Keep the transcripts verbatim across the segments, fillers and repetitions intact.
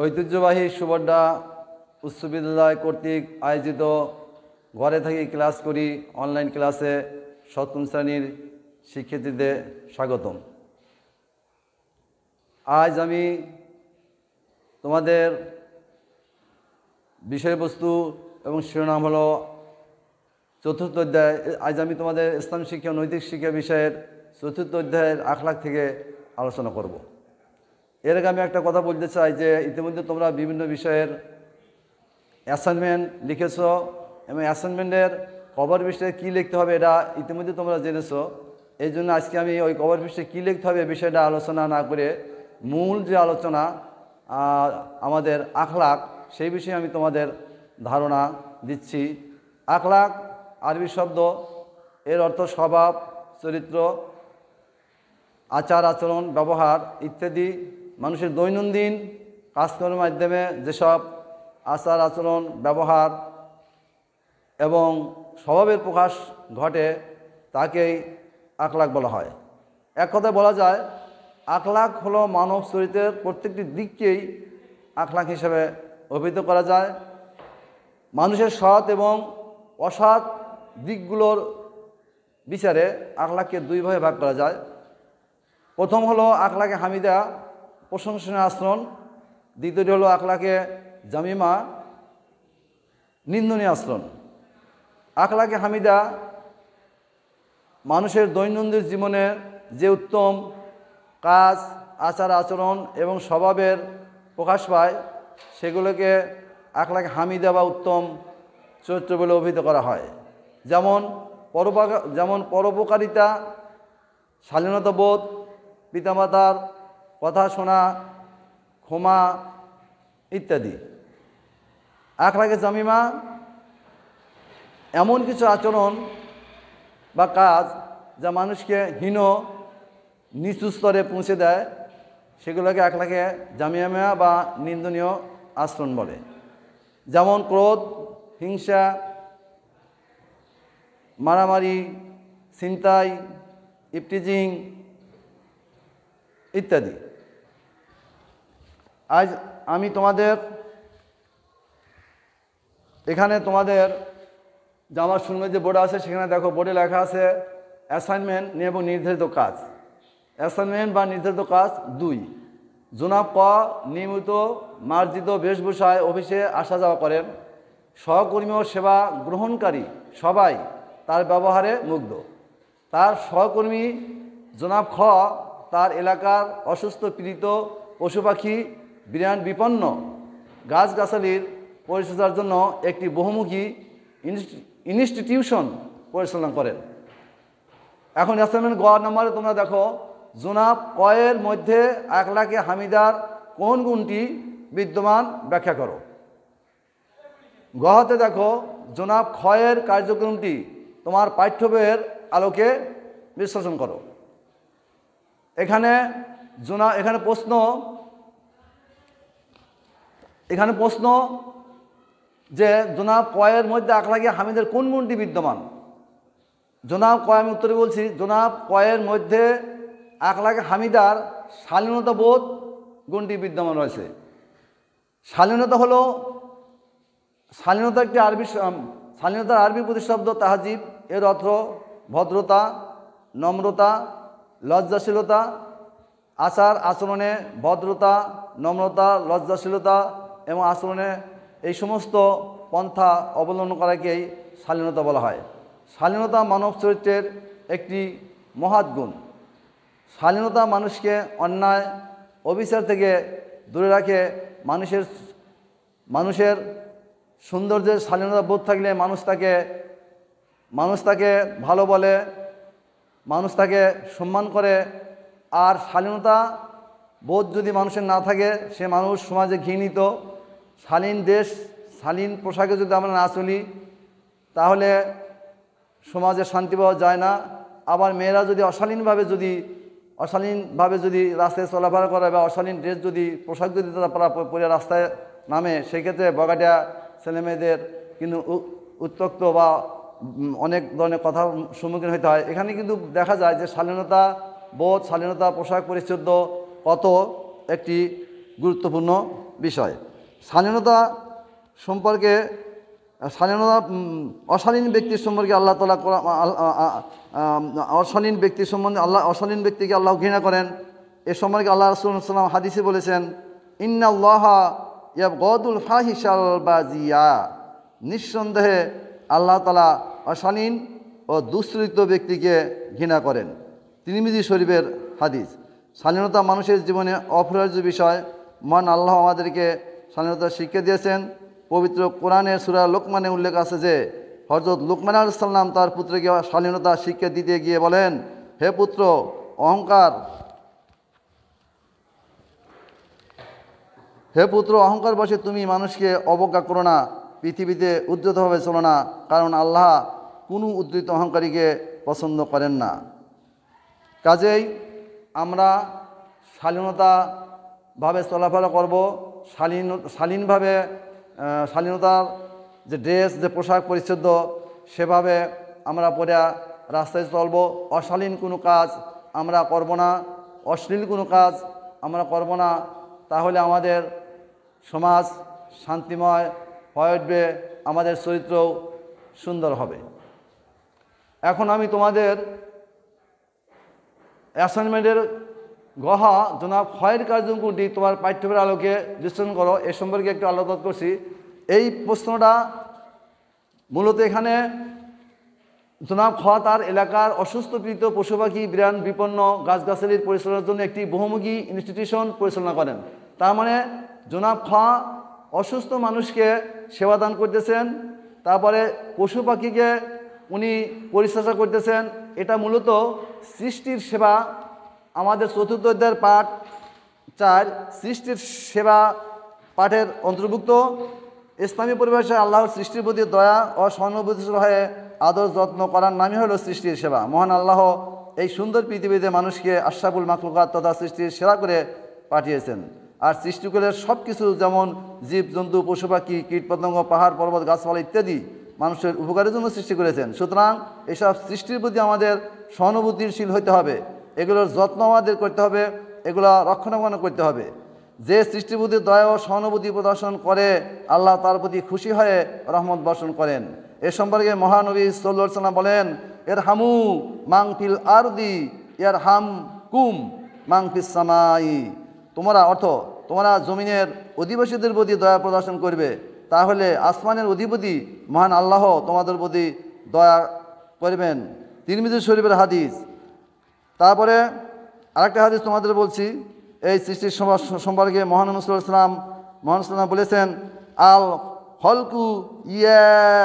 ঐতিহ্যবাহী সুবড্ডা উচ্চ বিদ্যালয় কর্তৃক আয়োজিত ঘরে থেকে ক্লাস করি অনলাইন ক্লাসে সপ্তম শ্রেণীর শিক্ষার্থীদের স্বাগতম। আজ আমি তোমাদের বিষয়বস্তু এবং শিরোনাম হলো চতুর্থ অধ্যায়। আজ আমি তোমাদের ইসলাম শিক্ষা নৈতিক শিক্ষা বিষয়ের চতুর্থ অধ্যায়ের আখলাক থেকে আলোচনা করব। এর আগে আমি একটা কথা বলতে চাই যে ইতিমধ্যে তোমরা বিভিন্ন বিষয়ের অ্যাসাইনমেন্ট লিখেছ এবং অ্যাসাইনমেন্টের কভার পৃষ্ঠায় কী লিখতে হবে এটা ইতিমধ্যে তোমরা জেনেছো। এই জন্য আজকে আমি ওই কভার পৃষ্ঠায় কী লিখতে হবে বিষয়টা আলোচনা না করে মূল যে আলোচনা আমাদের আখলাক সেই বিষয়ে আমি তোমাদের ধারণা দিচ্ছি। আখলাক আরবি শব্দ, এর অর্থ স্বভাব, চরিত্র, আচার আচরণ, ব্যবহার ইত্যাদি। মানুষের দৈনন্দিন কাজকর্মের মাধ্যমে যেসব আচার আচরণ, ব্যবহার এবং স্বভাবের প্রকাশ ঘটে তাকেই আখলাক বলা হয়। এক কথায় বলা যায় আখলাক হলো মানব চরিত্রের প্রত্যেকটি দিককেই আখলাক হিসেবে অভিহিত করা যায়। মানুষের সৎ এবং অসৎ দিকগুলোর বিচারে আখলাককে দুই ভাগে ভাগ করা যায়। প্রথম হলো আখলাকে হামিদা, প্রশংসনীয় আচরণ। দ্বিতীয়টি হলো আখলাকে জামিমা, নিন্দনীয় আচরণ। আখলাকে হামিদা মানুষের দৈনন্দিন জীবনের যে উত্তম কাজ, আচার আচরণ এবং স্বভাবের প্রকাশ পায় সেগুলোকে আখলাকে হামিদা বা উত্তম চরিত্র বলে অভিহিত করা হয়। যেমন পরোপকার যেমন পরোপকারিতা, শালীনতাবোধ, পিতামাতার কথা শোনা, ক্ষমা ইত্যাদি। আখলাকে জামিমা এমন কিছু আচরণ বা কাজ যা মানুষকে হীন নিচু স্তরে পৌঁছে দেয় সেগুলোকে আখলাকে জামিমা বা নিন্দনীয় আচরণ বলে। যেমন ক্রোধ, হিংসা, মারামারি, ছিনতাই, ইফটিজিং ইত্যাদি। আজ আমি তোমাদের এখানে তোমাদের যে আমার শুনবে যে বোর্ড আছে সেখানে দেখো বোর্ডে লেখা আছে অ্যাসাইনমেন্ট নিয়ে এবং নির্ধারিত কাজ। অ্যাসাইনমেন্ট বা নির্ধারিত কাজ দুই। জনাব ক নিয়মিত মার্জিত বেশভূষায় অফিসে আসা যাওয়া করেন। সহকর্মী ও সেবা গ্রহণকারী সবাই তার ব্যবহারে মুগ্ধ। তার সহকর্মী জনাব খ তার এলাকার অসুস্থ পীড়িত পশু পাখি, বিরান বিপন্ন গাছগাছালির পরিচর্যার জন্য একটি বহুমুখী ইনস্টিটিউশন পরিচালনা করেন। এখন অ্যাসাইনমেন্ট গ নম্বরে তোমরা দেখো জনাব কয়ের মধ্যে আখলাকে হামিদার কোন গুণটি বিদ্যমান ব্যাখ্যা করো। গহতে দেখো জনাব ক্ষয়ের কার্যক্রমটি তোমার পাঠ্য বইয়ের আলোকে বিশ্লেষণ করো। এখানে জনা এখানে প্রশ্ন এখানে প্রশ্ন যে জনাব কয়ের মধ্যে আখলাকে হামিদের কোন গুণটি বিদ্যমান। জনাব কয় আমি উত্তরে বলছি জনাব কয়ের মধ্যে আখলাকে হামিদার শালীনতা বোধ গুণটি বিদ্যমান রয়েছে। শালীনতা হলো শালীনতা একটি আরবি শালীনতার আরবি প্রতিশব্দ তাহাজিব। এর অর্থ ভদ্রতা, নম্রতা, লজ্জাশীলতা। আচার আচরণে ভদ্রতা, নম্রতা, লজ্জাশীলতা এবং আচরণে এই সমস্ত পন্থা অবলম্বন করাকেই শালীনতা বলা হয়। শালীনতা মানব চরিত্রের একটি মহৎ গুণ। শালীনতা মানুষকে অন্যায় অবিচার থেকে দূরে রাখে। মানুষের মানুষের সৌন্দর্যের শালীনতা বোধ থাকলে মানুষ তাকে মানুষ তাকে ভালো বলে, মানুষ তাকে সম্মান করে। আর শালীনতা বোধ যদি মানুষের না থাকে সে মানুষ সমাজে ঘৃণিত। শালীন দেশ শালীন পোশাকে যদি আমরা না চলি তাহলে সমাজে শান্তি পাওয়া যায় না। আবার মেয়েরা যদি অশালীনভাবে যদি অশালীনভাবে যদি রাস্তায় চলাফেরা করে বা অশালীন ড্রেস যদি পোশাক যদি তারা পরে রাস্তায় নামে সেক্ষেত্রে বগাটিয়া ছেলেমেয়েদের কিন্তু উত্ত্যক্ত বা অনেক ধরনের কথার সম্মুখীন হতে হয়। এখানে কিন্তু দেখা যায় যে শালীনতা বোধ, শালীনতা পোশাক পরিচ্ছদ কত একটি গুরুত্বপূর্ণ বিষয়। শালীনতা সম্পর্কে শালীনতা অশালীন ব্যক্তির সম্পর্কে আল্লাহ তাআলা অশালীন ব্যক্তির সম্বন্ধে আল্লাহ অশালীন ব্যক্তিকে আল্লাহ ঘৃণা করেন। এ সম্পর্কে আল্লাহ রাসূল সাল্লাল্লাহু আলাইহি ওয়াসাল্লাম হাদিসে বলেছেন, ইন্নাল্লাহা ইয়াবগাদুল ফাহিশাল বাজিয়া, নিঃসন্দেহে আল্লাহ তাআলা অশালীন ও দুশ্চরিত্র ব্যক্তিকে ঘৃণা করেন। তিরমিজি শরীফের হাদিস। শালীনতা মানুষের জীবনে অপরিহার্য বিষয়। মহান আল্লাহ আমাদেরকে শালীনতার শিক্ষা দিয়েছেন। পবিত্র কোরআনের সূরা লোকমানে উল্লেখ আছে যে হযরত লুকমান আলাইহিস সালাম তার পুত্রকে শালীনতা শিক্ষা দিতে গিয়ে বলেন, হে পুত্র, অহংকার হে পুত্র অহংকার বশে তুমি মানুষকে অবজ্ঞা করো না, পৃথিবীতে উদ্ধতভাবে চলো না, কারণ আল্লাহ কোনো উদ্ধৃত অহংকারীকে পছন্দ করেন না। কাজেই আমরা শালীনতাভাবে চলাফেরা করব, শালীন শালীনভাবে শালীনতার যে ড্রেস, যে পোশাক পরিচ্ছদ, সেভাবে আমরা পরে রাস্তায় চলব। অশালীন কোনো কাজ আমরা করব না, অশ্লীল কোনো কাজ আমরা করব না। তাহলে আমাদের সমাজ শান্তিময় হয়ে উঠবে, আমাদের চরিত্রও সুন্দর হবে। এখন আমি তোমাদের অ্যাসাইনমেন্টের গহা জনাব ক্ষয়ের কার্যক্রম কোনটি তোমার পাঠ্যবের আলোকে বিশ্লেষণ করো, এ সম্পর্কে একটু আলোচনা করছি। এই প্রশ্নটা মূলত এখানে জনাব খ তার এলাকার অসুস্থ পীড়িত পশু পাখি, বিরান বিপন্ন গাছগাছালির পরিচালনার জন্য একটি বহুমুখী ইনস্টিটিউশন পরিচালনা করেন। তার মানে জনাব খ অসুস্থ মানুষকে সেবা দান করতেছেন, তারপরে পশু পাখিকে উনি পরিচর্যা করতেছেন। এটা মূলত সৃষ্টির সেবা। আমাদের চতুর্থ অধ্যায়ের পাঠ চার সৃষ্টির সেবা পাঠের অন্তর্ভুক্ত। ইসলামী পরিবেশে আল্লাহর সৃষ্টির প্রতি দয়া ও সহানুভূতিশীল হয়ে আদর যত্ন করার নামই হলো সৃষ্টির সেবা। মহান আল্লাহ এই সুন্দর পৃথিবীতে মানুষকে আশরাফুল মাখলুকাত তথা সৃষ্টির সেরা করে পাঠিয়েছেন। আর সৃষ্টিকুলের সব কিছু, যেমন জীবজন্তু, পশু পাখি, কীটপতঙ্গ, পাহাড় পর্বত, গাছপালা ইত্যাদি মানুষের উপকারের জন্য সৃষ্টি করেছেন। সুতরাং এসব সৃষ্টির প্রতি আমাদের সহানুভূতিশীল হতে হবে, এগুলোর যত্ন আমাদের করতে হবে, এগুলো রক্ষণাবেক্ষণ করতে হবে। যে সৃষ্টির প্রতি দয়া ও সহানুভূতি প্রদর্শন করে আল্লাহ তার প্রতি খুশি হয়ে রহমত বর্ষণ করেন। এ সম্পর্কে মহানবী সাল্লাল্লাহু আলাইহি ওয়াসাল্লাম বলেন, এর হামু মাংফিল আরদি এর হাম কুম মাংফিস সামাই। তোমরা অর্থ তোমরা জমিনের অধিবাসীদের প্রতি দয়া প্রদর্শন করবে, তাহলে আসমানের অধিপতি মহান আল্লাহ তোমাদের প্রতি দয়া করবেন। তিরমিজি শরীফের হাদিস। তারপরে আরেকটা হাদিস তোমাদের বলছি। এই সৃষ্টির সম্পর্কে মহান মুসলাম মহান সাল্লাম বলেছেন, আল খলকু ইয়া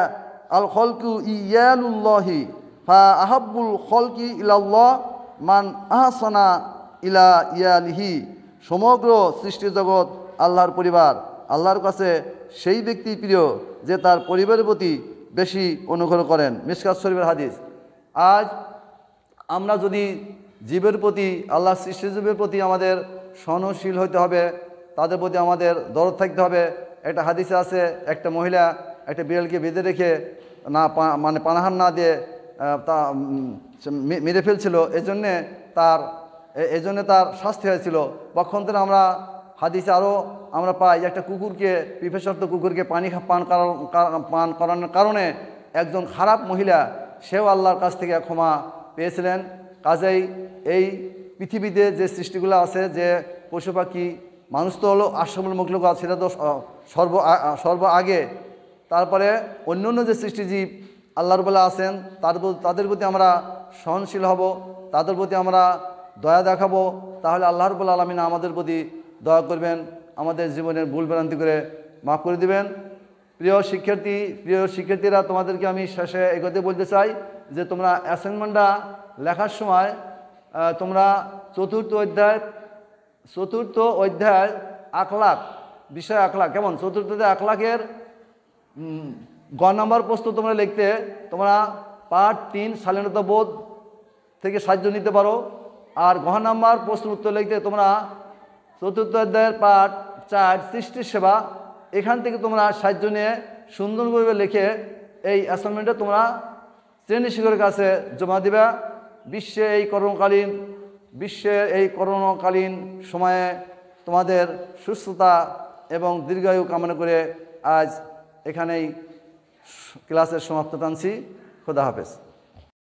আল খলকু ইয়ালুল্লাহি ফা আহাব্বুল খলকি ইলাল্লাহ মান আহসানা ইলা ইয়ালিহি। সমগ্র সৃষ্টি জগৎ আল্লাহর পরিবার, আল্লাহর কাছে সেই ব্যক্তি প্রিয় যে তার পরিবারের প্রতি বেশি অনুগ্রহ করেন। মিশকাত শরীফের হাদিস। আজ আমরা যদি জীবের প্রতি, আল্লাহ সৃষ্টি জীবের প্রতি আমাদের সহনশীল হইতে হবে, তাদের প্রতি আমাদের দরদ থাকতে হবে। একটা হাদিসে আছে, একটা মহিলা একটা বিড়ালকে বেঁধে রেখে না মানে পানাহার না দিয়ে তা মেরে ফেলছিল, এজন্যে তার এজন্যে তার শাস্তি হয়েছিল। পক্ষান্তরে আমরা হাদিসে আরও আমরা পাই, একটা কুকুরকে পিপাসার্ত কুকুরকে পানি পান পান করানোর কারণে একজন খারাপ মহিলা সেও আল্লাহর কাছ থেকে ক্ষমা পেয়েছিলেন। কাজেই এই পৃথিবীতে যে সৃষ্টিগুলো আছে, যে পশু পাখি, মানুষ তো হলো আশরাফুল মাখলুকাত, সেটা তো সর্ব সর্ব আগে। তারপরে অন্য অন্য যে সৃষ্টিজীব আল্লাহর বলা আছেন, তাদের তাদের প্রতি আমরা সহনশীল হব, তাদের প্রতি আমরা দয়া দেখাবো, তাহলে আল্লাহর বলা আলামিন আমাদের প্রতি দয়া করবেন, আমাদের জীবনের ভুল ভ্রান্তি করে মাফ করে দিবেন। প্রিয় শিক্ষার্থী প্রিয় শিক্ষার্থীরা তোমাদেরকে আমি শেষে এগোতে বলতে চাই যে তোমরা অ্যাসাইনমেন্টটা লেখার সময় তোমরা চতুর্থ অধ্যায় চতুর্থ অধ্যায় আখলাক বিষয় আখলাক কেমন চতুর্থ অধ্যায় আখলাকের গ নম্বর প্রশ্ন তোমরা লিখতে তোমরা পার্ট তিন শালীনতা বোধ থেকে সাহায্য নিতে পারো। আর ঘ নম্বর প্রশ্ন উত্তর লিখতে তোমরা চতুর্থ অধ্যায়ের পার্ট চার সৃষ্টির সেবা, এখান থেকে তোমরা সাহায্য নিয়ে সুন্দরভাবে লিখে এই অ্যাসাইনমেন্টে তোমরা শ্রেণী শিক্ষকের কাছে জমা দিবা। বিশ্বে এই করোনাকালীন বিশ্বের এই করোনাকালীন সময়ে তোমাদের সুস্থতা এবং দীর্ঘায়ু কামনা করে আজ এখানেই ক্লাসের সমাপ্ত টানছি। খোদা হাফেজ।